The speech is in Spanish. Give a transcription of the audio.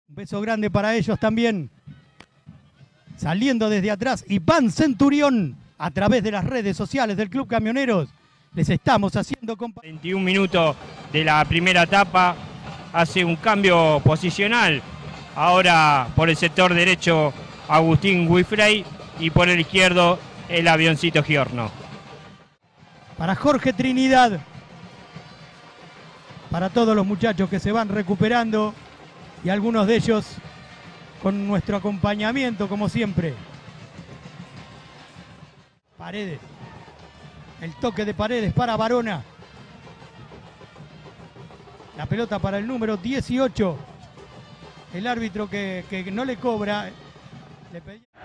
Un beso grande para ellos también. Saliendo desde atrás, Iván Centurión, a través de las redes sociales del Club Camioneros, les estamos haciendo compañía. 21 minutos de la primera etapa, hace un cambio posicional. Ahora por el sector derecho Agustín Guifrey y por el izquierdo el avioncito Giorno. Para Jorge Trinidad, para todos los muchachos que se van recuperando y algunos de ellos con nuestro acompañamiento como siempre. Paredes, el toque de Paredes para Varona. La pelota para el número 18. El árbitro que no le cobra. Le pedía...